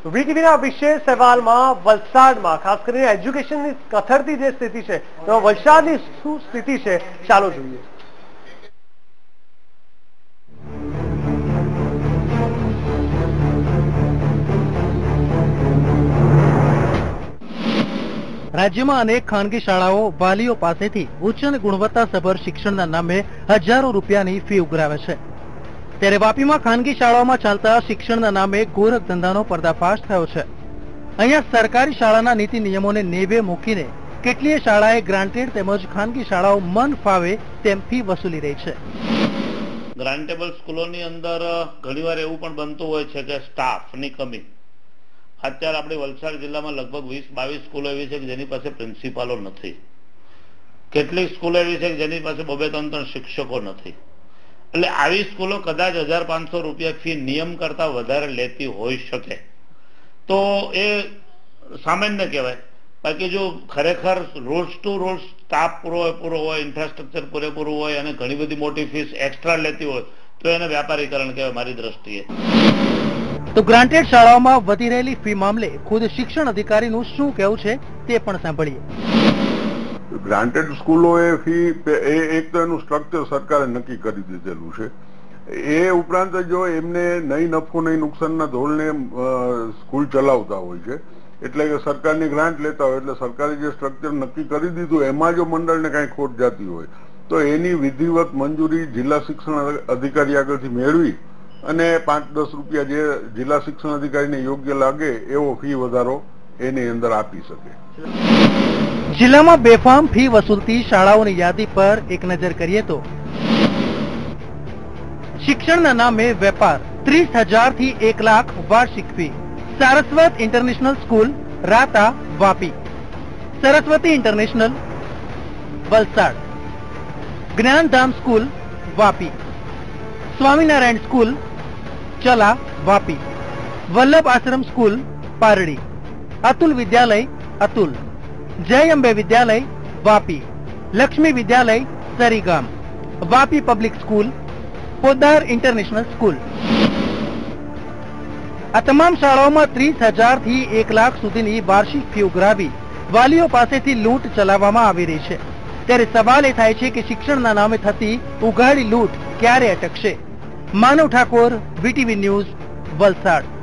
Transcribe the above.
વીટીવીના વિશેષ અહેવાલમાં વલસાડમાં ખાસ કરીને એજ્યુકેશનની કથળતી જે સ્થિતિ છે તો વલસાડની શું સ્થિતિ છે ચાલો જોઈએ। રાજ્યમાં અનેક ખાનગી શાળાઓ વાલીઓ પાસેથી ઉચ્ચ અને ગુણવત્તાસભર શિક્ષણના નામે હજારો રૂપિયાની ફી ઉઘરાવે છે, ત્યારે વાપીમાં ખાનગી શાળાઓમાં ચાલતા શિક્ષણના નામે ગોરખ ધંધાનો પર્દાફાશ થયો છે। અહીંયા સરકારી શાળાના નીતિ નિયમોને નેવે મૂકીને કેટલીય શાળાએ ગ્રાન્ટેડ તેમજ ખાનગી શાળાઓ મન ફાવે તેમ ફી વસૂલી રહી છે। ગ્રાન્ટેબલ સ્કૂલોની અંદર ઘણીવાર એવું પણ બનતું હોય છે કે સ્ટાફની કમી। અત્યારે આપણે વલસાડ જિલ્લામાં લગભગ 20-22 સ્કૂલો એવી છે કે જેની પાસે પ્રિન્સિપાલો નથી। કેટલીક સ્કૂલો એવી છે કે જેની પાસે 2-3 શિક્ષકો નથી। એટલે આવી સ્કૂલો કદાચ 1500 રૂપિયા ફી નિયમ કરતા વધારે લેતી હોઈ શકે તો એ સામાન્ય કહેવાય। બાકી જો ખરેખર રૂલ્સ ટુ રૂલ્સ સ્ટાફ પૂરો હોય, ઇન્ફ્રાસ્ટ્રક્ચર પૂરેપૂરું હોય અને ઘણી બધી મોટી ફીસ એક્સ્ટ્રા લેતી હોય તો એને વ્યાપારીકરણ કહેવાય મારી દ્રષ્ટિએ। તો ગ્રાન્ટેડ શાળાઓમાં વધી રહેલી ફી મામલે ખુદ શિક્ષણ અધિકારીનું શું કહેવું છે તે પણ સાંભળીએ। ગ્રાન્ટેડ સ્કૂલોએ ફી એક તો એનું સ્ટ્રક્ચર સરકારે નક્કી કરી દીધેલું છે, એ ઉપરાંત જો એમને નહીં નફો નહીં નુકસાનના ધોરણે સ્કૂલ ચલાવતા હોય છે, એટલે કે સરકારની ગ્રાન્ટ લેતા હોય એટલે સરકારે જે સ્ટ્રક્ચર નક્કી કરી દીધું એમાં જો મંડળને કાંઈ ખોટ જતી હોય તો એની વિધિવત મંજૂરી જિલ્લા શિક્ષણ અધિકારી આગળથી મેળવી અને 5-10 રૂપિયા જે જિલ્લા શિક્ષણ અધિકારીને યોગ્ય લાગે એવો ફી વધારો એની અંદર આપી શકે। જિલ્લામાં બેફામ ફી વસૂલતી શાળાઓની યાદી પર એક નજર કરીએ તો શિક્ષણના નામે વેપાર 30,000 થી 1 લાખ વાર્ષિક fee. Saraswat international school Rata Vapi, Saraswati international Valsad, Gyandham school Vapi, Swaminarayan school Chala Vapi, Vallabh Ashram school Pardi, Atul Vidyalaya Atul, Jai Ambe Vidyalaya Vapi, Laxmi Vidyalaya Sarigam, Vapi public school, Podar international school. આ તમામ શાળાઓમાં 30,000 થી 1 લાખ સુધીની વાર્ષિક ફી ઉઘરાવી વાલીઓ પાસેથી લૂંટ ચલાવવામાં આવી રહી છે, ત્યારે સવાલ એ થાય છે કે શિક્ષણના નામે થતી ઉઘાડી લૂંટ ક્યારે અટકશે? Manav Thakor, VTV news, Valsad.